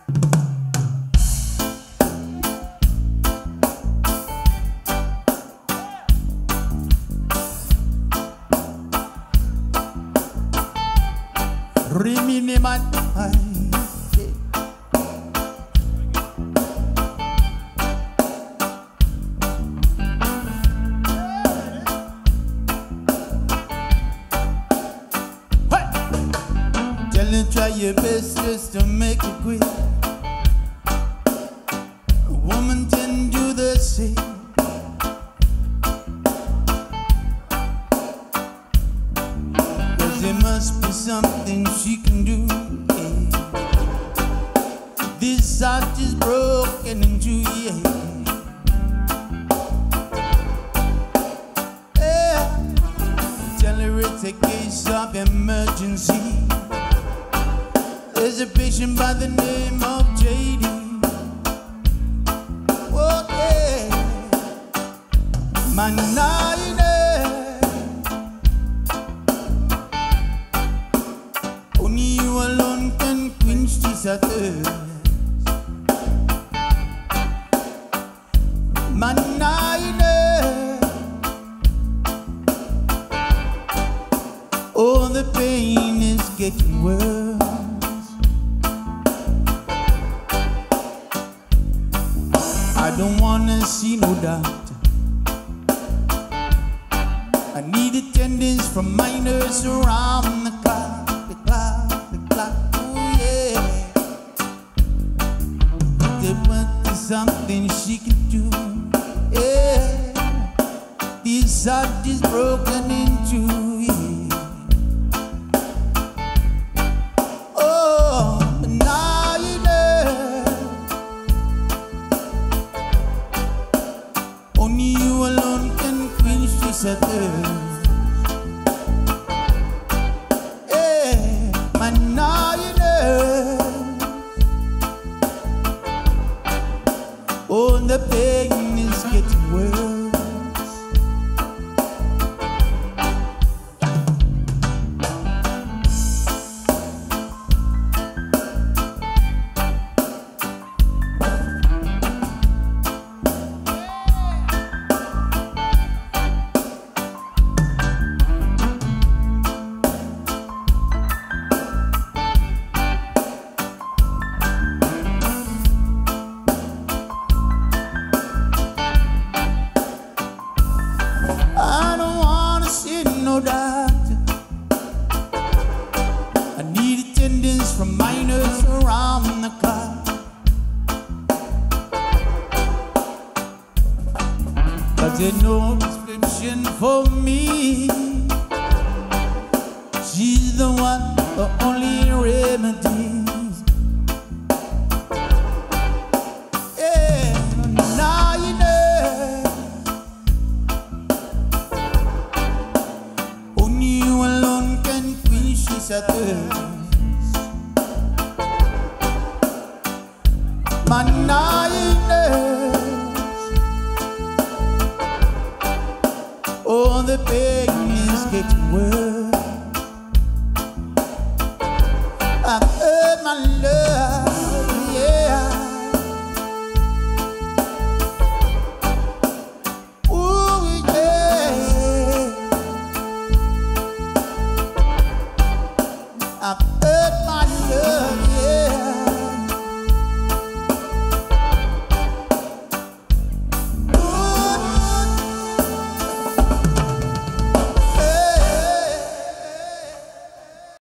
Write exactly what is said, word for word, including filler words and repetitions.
Rimini man, tell you try your best just to make it quick. A woman can do the same. There must be something she can do, yeah. This heart is broken in two, yeah. Yeah. Tell her it's a case of emergency. There's a patient by the name of J D. Oh, yeah. Man, I alone can quench this thirst. Man, I know. Oh, the pain is getting worse. I don't wanna see no doctor. I need attendance from my nurse around the clock, the clock. Oh yeah, but there's something she can do. Yeah, this heart is broken in two. Yeah. Oh, now you know. Only you alone can quench this thirst. Now you know. Oh, the pain is getting worse. There's no prescription for me. She's the one, the only remedy. Yeah, now you know. Only you alone can quench this thirst. Man, now you know. Oh, the pain is getting worse. I heard my love.